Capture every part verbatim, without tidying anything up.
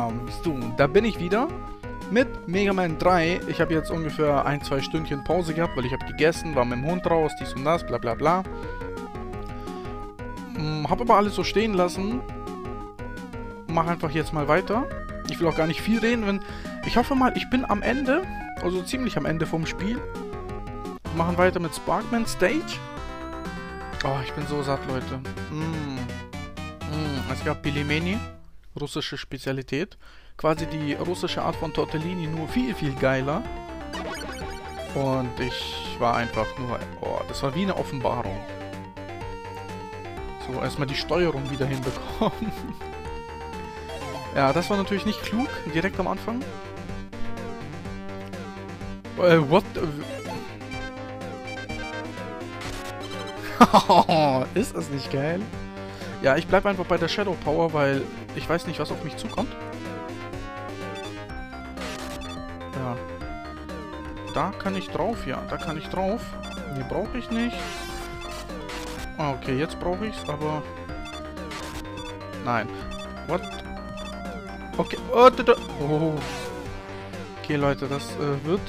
bam. So, da bin ich wieder mit Mega Man drei. Ich habe jetzt ungefähr ein, zwei Stündchen Pause gehabt, weil ich habe gegessen, war mit dem Hund raus, dies und das, bla bla bla. Hm, habe aber alles so stehen lassen. Mach einfach jetzt mal weiter. Ich will auch gar nicht viel reden, wenn... Ich hoffe mal, ich bin am Ende, also ziemlich am Ende vom Spiel. Wir machen weiter mit Sparkman Stage. Oh, ich bin so satt, Leute. Mm. Mm. Es gab Pilimeni, russische Spezialität. Quasi die russische Art von Tortellini, nur viel, viel geiler. Und ich war einfach nur... Oh, das war wie eine Offenbarung. So, erstmal die Steuerung wieder hinbekommen. Ja, das war natürlich nicht klug, direkt am Anfang. Äh, what? Ist das nicht geil? Ja, ich bleib einfach bei der Shadow Power, weil ich weiß nicht, was auf mich zukommt. Ja. Da kann ich drauf, ja, da kann ich drauf. Nee, brauche ich nicht. Okay, jetzt brauche ich's, aber... Nein. What? Okay. Oh, da, da. Oh. Okay, Leute, das äh, wird...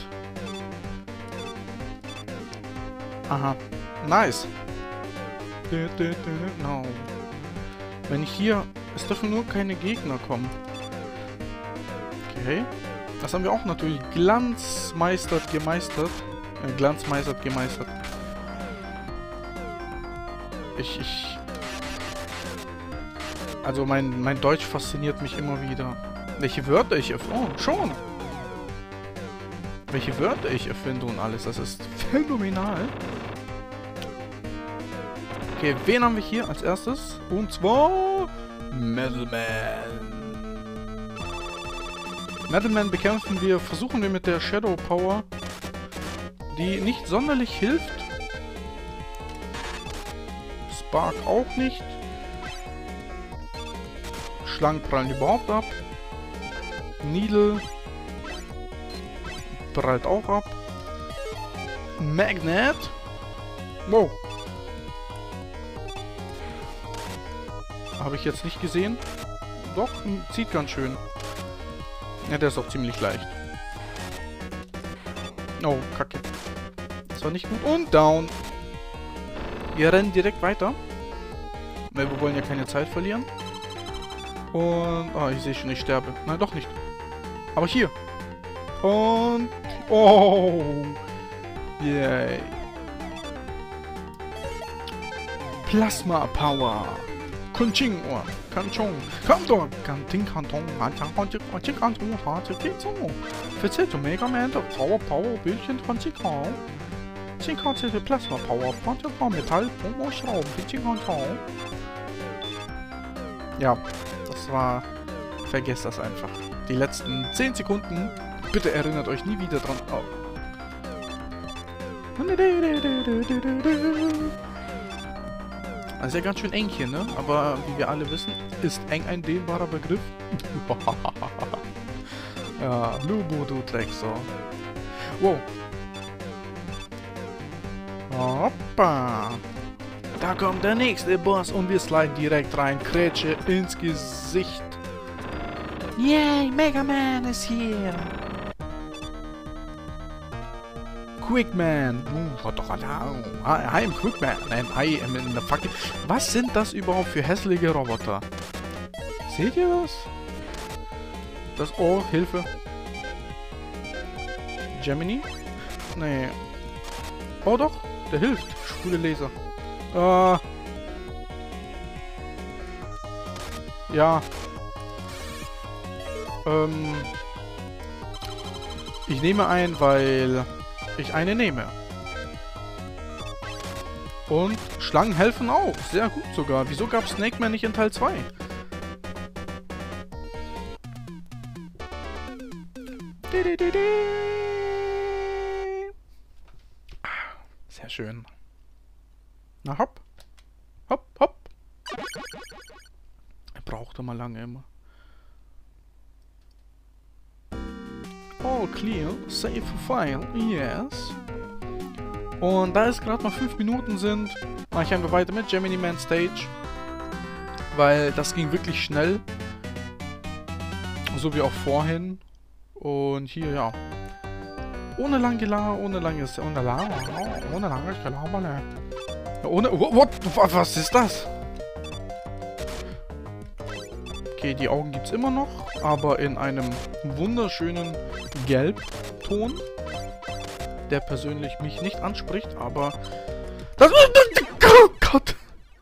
Aha. Nice. No. Wenn ich hier... Es dürfen nur keine Gegner kommen. Okay. Das haben wir auch natürlich glanzmeistert gemeistert. Äh, glanzmeistert gemeistert. Ich, ich... Also mein, mein Deutsch fasziniert mich immer wieder. Welche Wörter ich erfinde. Oh, schon. Welche Wörter ich erfinde und alles. Das ist phänomenal. Okay, wen haben wir hier als erstes? Und zwar... Metal Man. Metal Man bekämpfen wir, versuchen wir mit der Shadow Power, die nicht sonderlich hilft. Spark auch nicht. Schlangen prallen überhaupt ab. Needle prallt auch ab. Magnet. Wow. Habe ich jetzt nicht gesehen. Doch, zieht ganz schön. Ja, der ist auch ziemlich leicht. Oh, kacke. Das war nicht gut. Und down. Wir rennen direkt weiter. Weil wir wollen ja keine Zeit verlieren. Und... Oh, ich sehe schon, ich sterbe. Nein, doch nicht. Aber hier. Und... Oh. Yay. Plasma Power. Kunching. Kanchong. Kanton. Kanting Kanton. Kanchang Kanching Kanching Kanton. Harte Kitzung. Verzählte Mega Man. Power Power. Bildchen Kanching Kanton. Kanching Plasma Power. Kanching Metall. Power Schrauben. Kanching Kanton. Ja. Das war... Vergesst das einfach. Die letzten zehn Sekunden. Bitte erinnert euch nie wieder dran. Oh. Das ist ja ganz schön eng hier, ne? Aber wie wir alle wissen, ist eng ein dehnbarer Begriff. Ja, Lubo, du Drecksau. Wow. Hoppa. Da kommt der nächste Boss und wir sliden direkt rein. Krätsche ins Gesicht. Yay, Mega Man ist hier. Quickman. Hi, I'm Quickman. Nein, hi, I'm in the fucking... Was sind das überhaupt für hässliche Roboter? Seht ihr das? Das... Oh, Hilfe. Gemini? Nee. Oh doch, der hilft. Schwule Laser. Äh... Ja. Ähm... Ich nehme ein, weil... ich eine nehme. Und Schlangen helfen auch. Sehr gut sogar. Wieso gab es Snake Man nicht in Teil zwei? Sehr schön. Na hopp. Hopp, hopp. Er brauchte mal lange immer. All clear, save file, yes. Und da es gerade mal fünf Minuten sind, mache ich einfach weiter mit Gemini Man Stage. Weil das ging wirklich schnell. So wie auch vorhin. Und hier, ja. Ohne lang Gelaber, ohne langes... Ohne Lava. Oh, ohne langes Gelaber, ne. Ohne... What? Was ist das? Okay, die Augen gibt es immer noch. Aber in einem wunderschönen Gelbton. Der persönlich mich nicht anspricht, aber... Das... Oh Gott!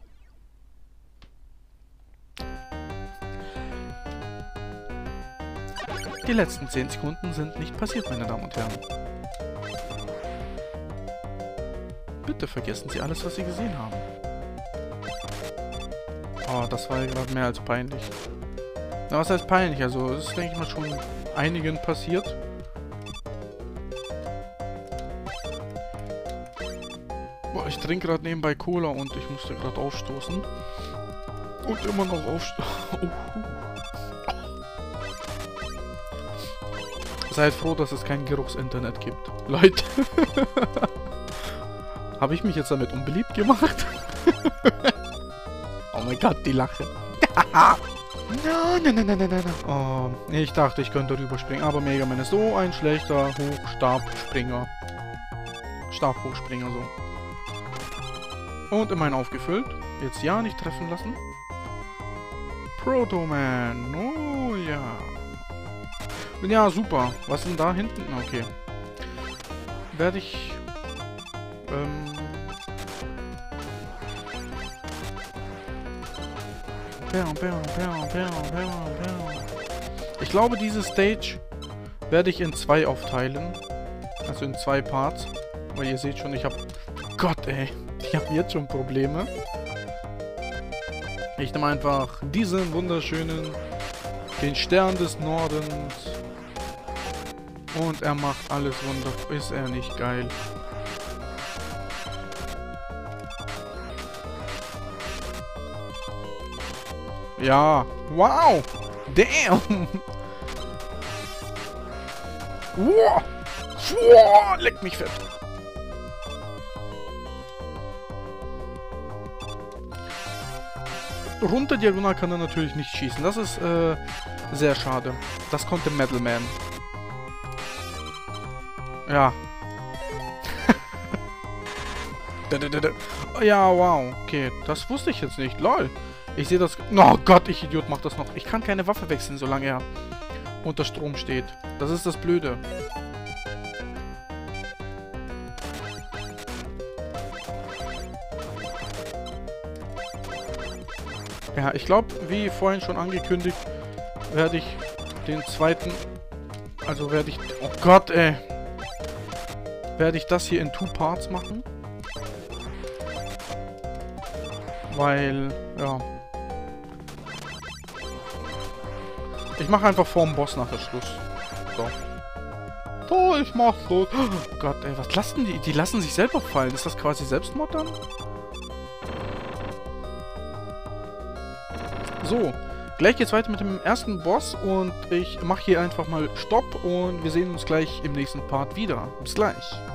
Die letzten zehn Sekunden sind nicht passiert, meine Damen und Herren. Bitte vergessen Sie alles, was Sie gesehen haben. Oh, das war gerade mehr als peinlich. Na, was heißt peinlich? Also, es ist, denke ich mal, schon einigen passiert. Boah, ich trinke gerade nebenbei Cola und ich musste gerade aufstoßen. Und immer noch aufstoßen. Oh. Seid froh, dass es kein Geruchsinternet gibt. Leute. Habe ich mich jetzt damit unbeliebt gemacht? Oh mein Gott, die Lache. Nein, nein, nein, nein, nein, nein. Oh, ich dachte, ich könnte rüberspringen. Aber Mega Man ist so ein schlechter Hochstabspringer. Stabhochspringer, so. Und immerhin aufgefüllt. Jetzt ja nicht treffen lassen. Proto Man. Oh ja. Ja, super. Was ist denn da hinten? Okay. Werde ich... Ähm... Ich glaube, diese Stage werde ich in zwei aufteilen. Also in zwei Parts. Weil ihr seht schon, ich habe... Gott, ey. Ich habe jetzt schon Probleme. Ich nehme einfach diesen wunderschönen... Den Stern des Nordens. Und er macht alles wundervoll. Ist er nicht geil? Ja. Wow. Damn. Wow. Wow. Leck mich fett. Runter diagonal kann er natürlich nicht schießen. Das ist äh, sehr schade. Das konnte Metal Man. Ja. Ja, wow. Okay, das wusste ich jetzt nicht. Lol. Ich sehe das... Oh Gott, ich Idiot, mach das noch. Ich kann keine Waffe wechseln, solange er unter Strom steht. Das ist das Blöde. Ja, ich glaube, wie vorhin schon angekündigt, werde ich den zweiten... Also werde ich... Oh Gott, ey. Werde ich das hier in two Parts machen. Weil, ja. Ich mache einfach vorm Boss nachher Schluss. So. So, ich mach Schluss. Oh Gott, ey, was lassen die? Die lassen sich selber fallen. Ist das quasi Selbstmord dann? So, gleich geht's weiter mit dem ersten Boss und ich mache hier einfach mal Stopp und wir sehen uns gleich im nächsten Part wieder. Bis gleich.